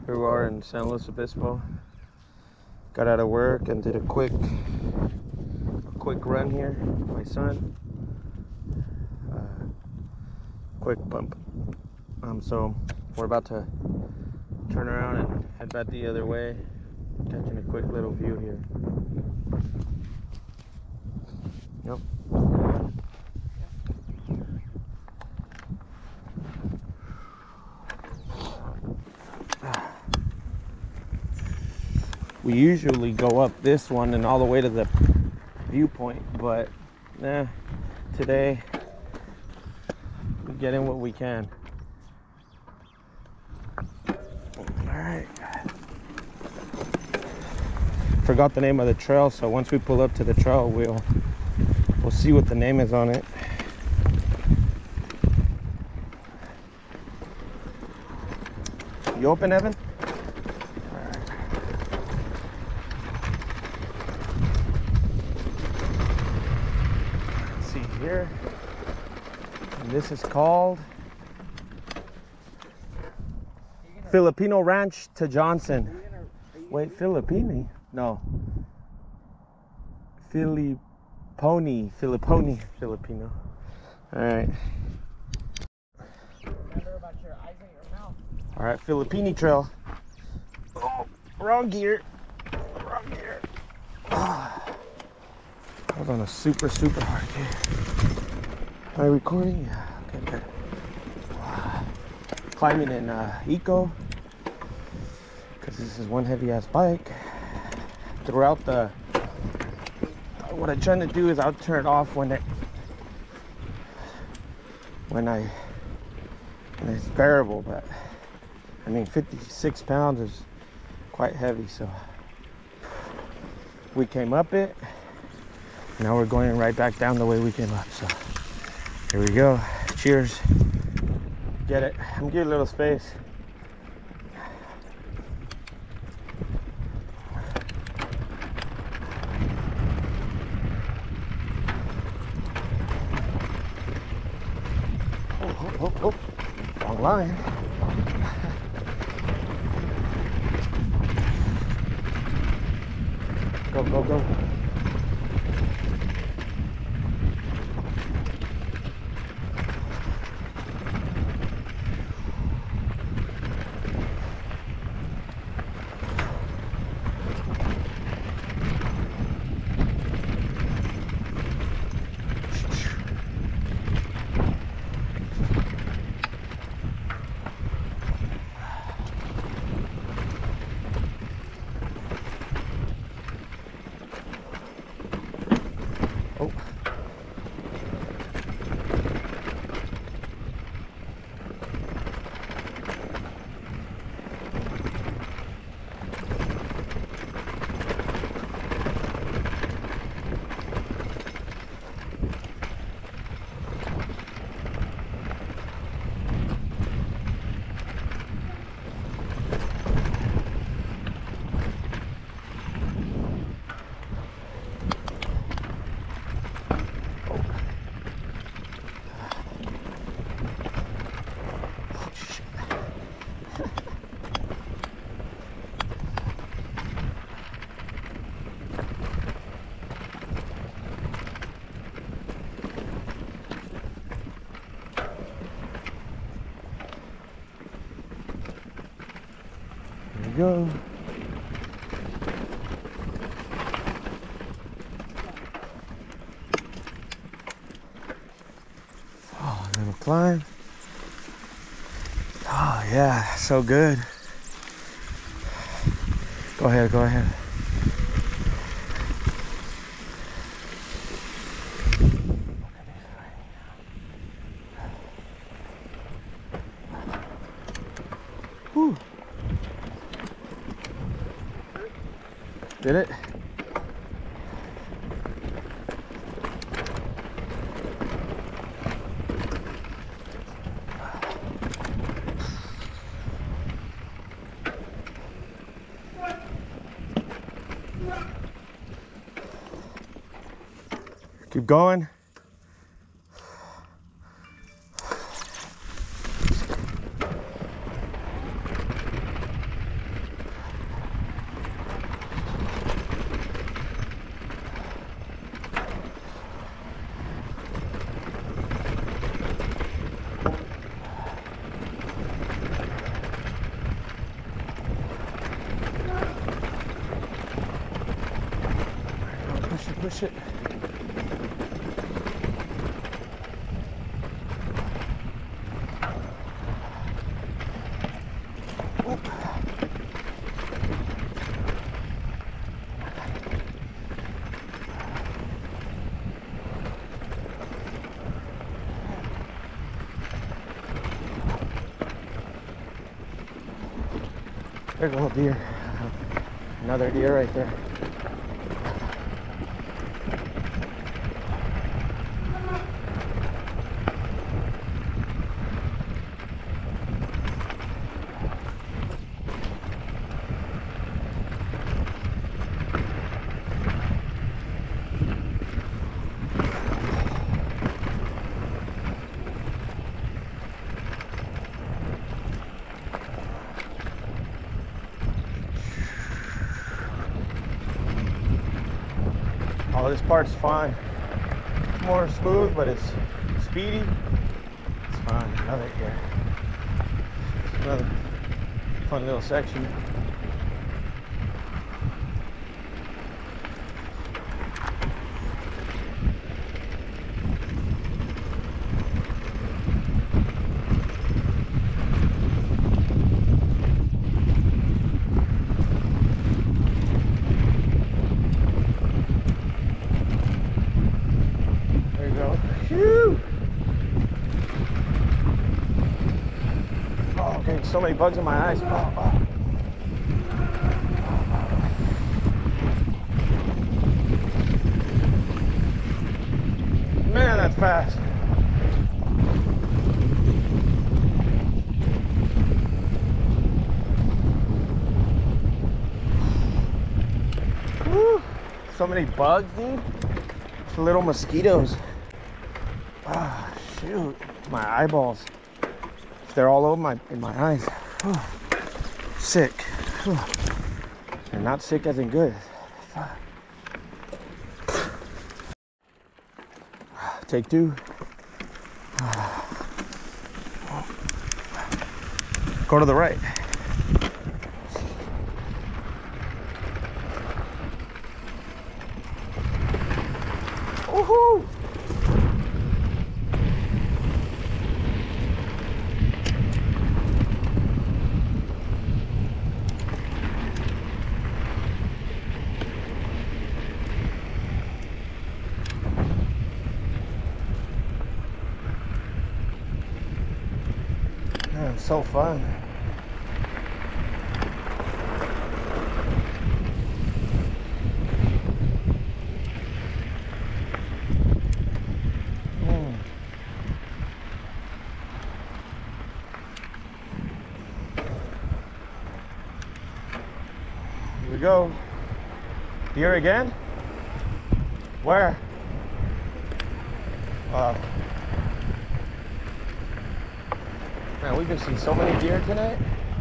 Here we are in San Luis Obispo. Got out of work and did a quick run here with my son. Quick bump. So we're about to turn around and head back the other way, catching a quick little view here. Yep. We usually go up this one and all the way to the viewpoint, but today we get in what we can. All right. Forgot the name of the trail, so once we pull up to the trail, we'll see what the name is on it. You open, Evan? Here, and this is called Filipino Ranch to Johnson. Wait, Filippini? No. Filipponi, Filipino. All right. Remember about your eyes in your mouth. All right, Filippini trail. Oh, wrong gear. Wrong gear. I was on a super hard gear. Am I recording? Yeah, okay, good. Climbing in Eco, because this is one heavy ass bike. Throughout what I'm trying to do is I'll turn it off when it's bearable, but I mean 56 pounds is quite heavy, so we came up it. Now we're going right back down the way we came up, so here we go. Cheers. Get it. I'm giving a little space. Oh. Wrong line. Go. Go. Oh, little climb. Oh yeah, so good. Go ahead. Whew. Did it? Keep going. push it. There's a little deer. Another deer right there. Oh, this part's fine. It's more smooth, but it's speedy. It's fine. Another here. Another fun little section. Oh, getting so many bugs in my eyes. Oh. Man, that's fast. Woo. So many bugs, dude. It's little mosquitoes. Ah, shoot. My eyeballs. They're all over in my eyes. Whew. Sick. Whew. And not sick as in good. Take two. Go to the right. Woohoo! Man, it's so fun. Here we go. Deer again? Where? Wow. Man, we've been seeing so many deer tonight.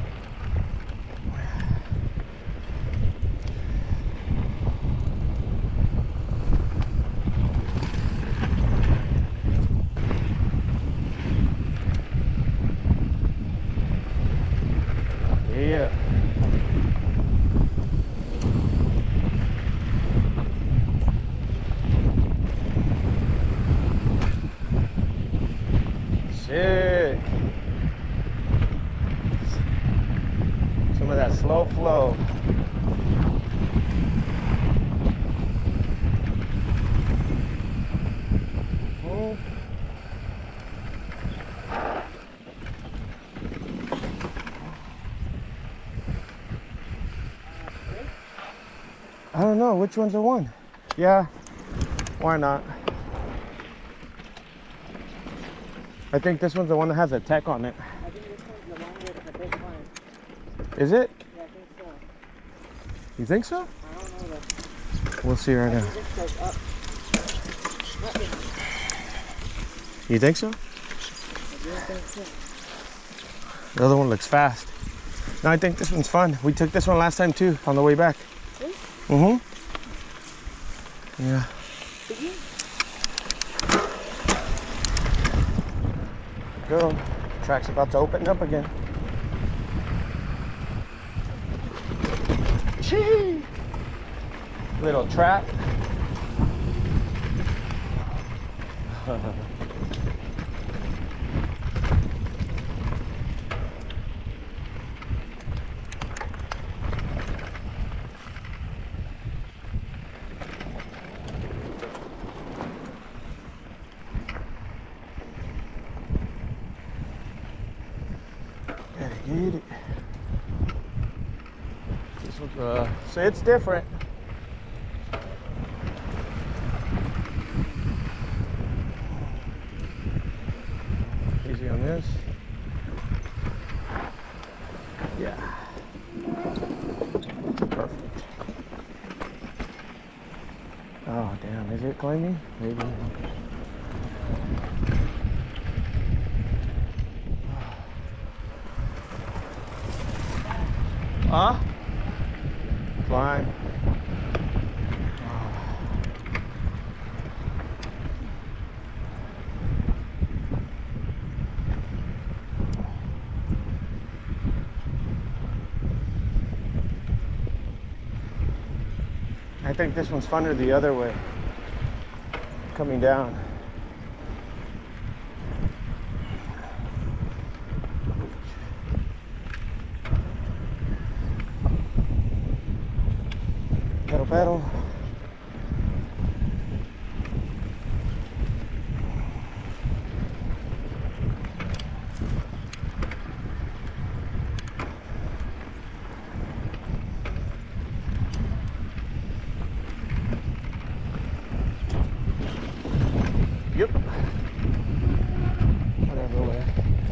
Yeah. Sick. Some of that slow flow. I don't know which one's the one. Yeah, why not? I think this one's the one that has a tech on it. I think this one's the one with the big one. Is it? Yeah, I think so. You think so? I don't know though. We'll see right now. This goes up. You think so? I do think so. The other one looks fast. No, I think this one's fun. We took this one last time too on the way back. Really? Mm-hmm. Yeah. Go. Track's about to open up again. Chee! Little trap. Gotta get it. This one's so it's different. Easy on this. Yeah. Perfect. Oh damn, is it climbing? Maybe. Huh? Climb. I think this one's funner the other way, coming down. Pedal, pedal. Yep. Whatever way.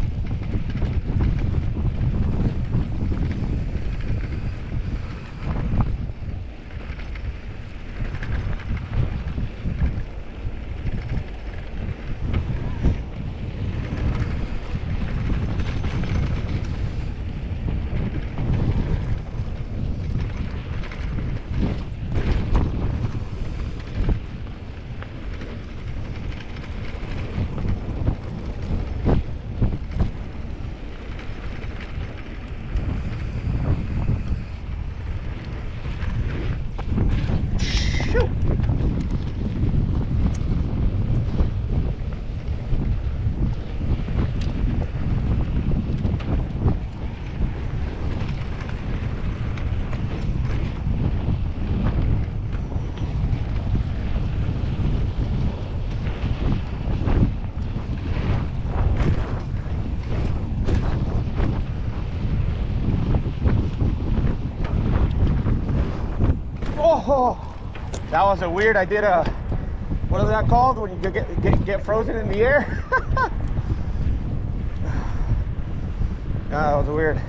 Oh, that was a weird. I did a, what is that called when you get frozen in the air? That was weird.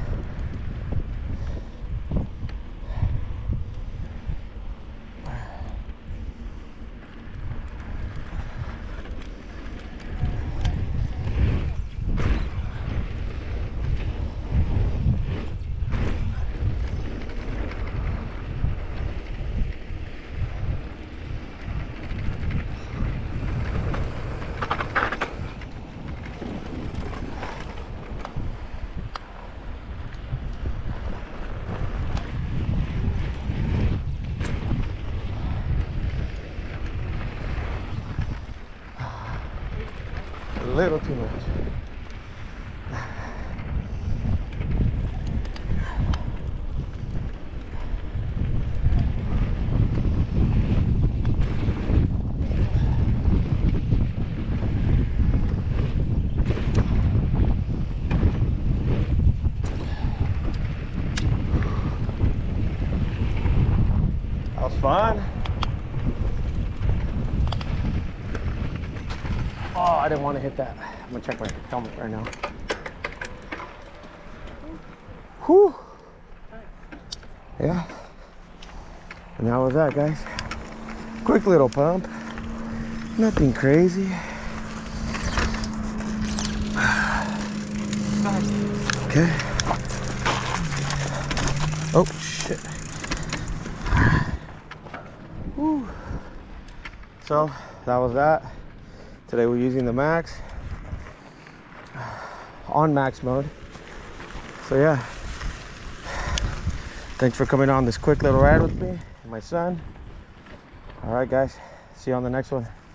A little too much. That was fun. Oh, I didn't want to hit that. I'm gonna check my helmet right now. Whew. Yeah. And that was that, guys. Quick little pump. Nothing crazy. Okay. Oh, shit. Whew. So, that was that. Today we're using the max on max mode. So yeah, thanks for coming on this quick little ride with me and my son. All right guys, see you on the next one.